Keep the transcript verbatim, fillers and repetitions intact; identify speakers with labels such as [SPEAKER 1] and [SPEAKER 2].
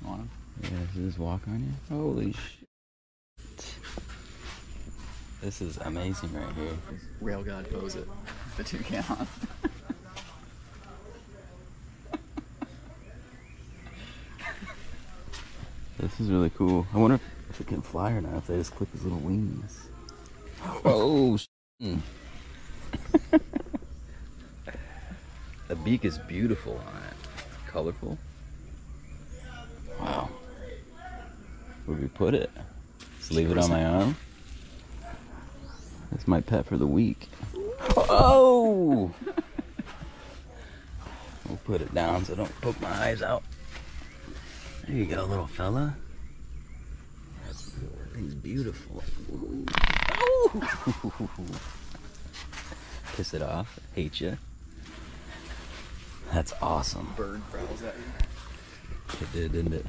[SPEAKER 1] on him.
[SPEAKER 2] Yeah, does this walk on you? Holy shit. This is amazing right here.
[SPEAKER 1] Rail God pose it. The toucan on.
[SPEAKER 2] This is really cool. I wonder if it can fly or not, if they just clip his little wings. Oh, shit. The beak is beautiful on it. Colorful. Wow. Where'd we put it? Just leave it on my arm. That's my pet for the week. Oh! We'll put it down so I don't poke my eyes out. There you go, little fella. That's, that thing's beautiful. Ooh. Oh! Piss it off. Hate you. That's awesome.
[SPEAKER 1] Bird growls at you.
[SPEAKER 2] It did, didn't it?